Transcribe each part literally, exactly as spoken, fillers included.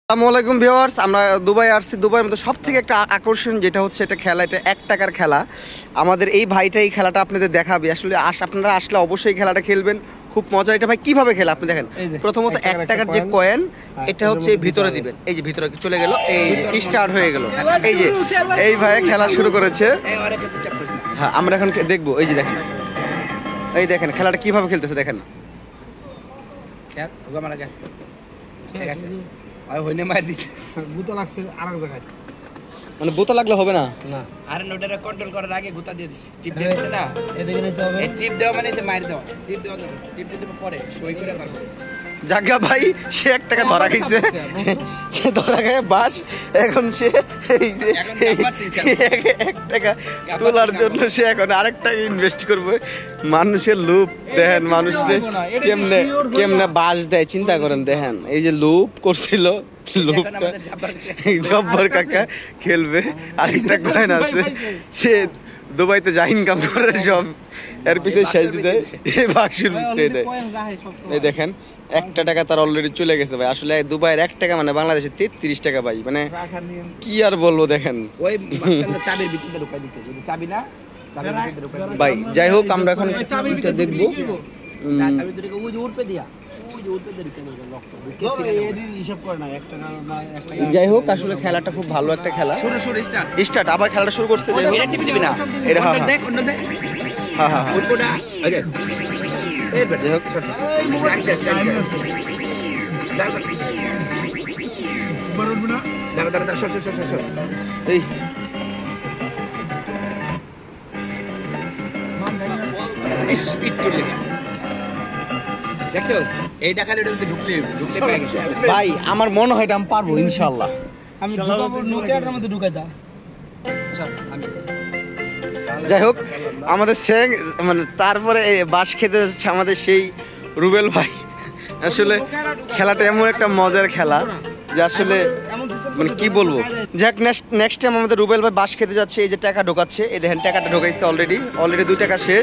আসসালামু আলাইকুম ভিউয়ার্স, আমরা দুবাই আসছি। দুবাইয়ের মধ্যে সব থেকে একটা আকর্ষণ যেটা হচ্ছে এটা খেলা, এটা এক টাকার খেলা। আমাদের এই ভাইটা এই খেলাটা আপনাদের দেখাবে। আসলে আস আপনারা আসলে অবশ্যই খেলাটা খেলবেন, খুব মজা। এটা ভাই কিভাবে খেলা আপনি দেখেন। প্রথমত এক টাকার যে কয়েন, এটা হচ্ছে ভিতরে দিবেন। এই যে ভিতরে চলে গেল, এই যে স্টার্ট হয়ে গেল। এই যে এই ভাই খেলা শুরু করেছে। হ্যাঁ, আমরা এখন দেখবো। এই যে দেখেন, এই দেখেন খেলাটা কিভাবে খেলতেছে দেখেন। মানে বোতা লাগলে হবে না, আরে নোটারে কন্ট্রোল করার আগে গুতা দিয়ে দিছি, টিপ দিয়ে দিছে না, এদিকে নিতে হবে। এই টিপ দেওয়া মানে যে মার দাও, টিপ দেওয়া না, টিপ দিতে পরে সই করে করব। জাগা ভাই সে এক টাকা ধরা খাইছে, ধরা খায় বাস। এখন সে এই যে এক টাকা তোলার জন্য সে এখন আরেক টাকা ইনভেস্ট করবে। মানুষের লুপ দেখেন, মানুষকে কেমনে কেমনে বাস দেয় চিন্তা করেন। দেখেন এই যে লুপ করছিল, লুপটা জব্বর কাকা খেলবে। আরেকটা কয়েন আছে, সে দুবাইতে যা ইনকাম করে সব এর পিছিয়ে শেষ দিতে বাক্সের পিছিয়ে দেয়। এই দেখেন একটা টাকা তার অলরেডি চলে গেছে ভাই। আসলে দুবাইয়ের এক টাকা মানে বাংলাদেশে তেত্রিশ টাকা ভাই। মানে কি আর বলবো দেখেন। ওই চাবির ভিতরে ঢুকাই দিতে, যদি চাবি না চাবির ভিতরে ঢুকাই দিতে ভাই। যাই হোক আমরা এখন চাবিটা দেখবো। না চাবির ভিতরে ওই যে উঠবে দিয়া, ওই যে উঠবে দিয়ে ঢুকাই দেব, লক করে এডি হিসাব করে না। এক টাকা না এক টাকা। যাই হোক আসলে খেলাটা খুব ভালো একটা খেলা। শুরু শুরু স্টার্ট স্টার্ট আবার খেলাটা শুরু করছে। যাই হোক এটা টিপি দিবি না, এটা হ্যাঁ দেখ অন্য দেখ, হ্যাঁ হ্যাঁ ওটা ওকে। এই যাই হোক এই মোবাইল চেষ্টা চেষ্টা দাঁড়া দাঁড়া বরুন না, দাঁড়া দাঁড়া দাঁড়া, সর সর সর সর। এই ইস একটু লেগে দেখছস, এই টাকার এর মধ্যে ঢুকলে ঢুকলে পেয়ে গেছে ভাই। আমার মনে হয় এটা আমি পারবো ইনশাআল্লাহ। আমি ঢুকাবো, নোকিয়াটার মধ্যে ঢুকাই দাও। চল আমি। যাই হোক আমাদের স্যাং মানে তারপরে বাস খেতে যাচ্ছে আমাদের সেই রুবেল ভাই। আসলে খেলাটা এমন একটা মজার খেলা যে আসলে মানে কি বলবো। যাক নেক্সট নেক্সট টাইম আমাদের রুবেল ভাই বাস খেতে যাচ্ছে। এই যে টাকা ঢোকাচ্ছে, এই দেখেন টাকাটা ঢোকাইছে অলরেডি। অলরেডি দুই টাকা শেষ।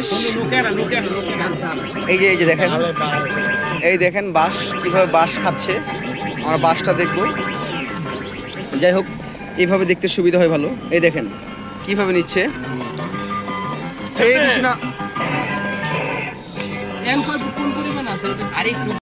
এই যে এই যে দেখেন, এই দেখেন বাস কিভাবে বাস খাচ্ছে। আমরা বাসটা দেখবো। যাই হোক এইভাবে দেখতে সুবিধা হয় ভালো। এই দেখেন কিভাবে নিচ্ছে। এই দিস না এম কোন পরিমাণ আছে আরে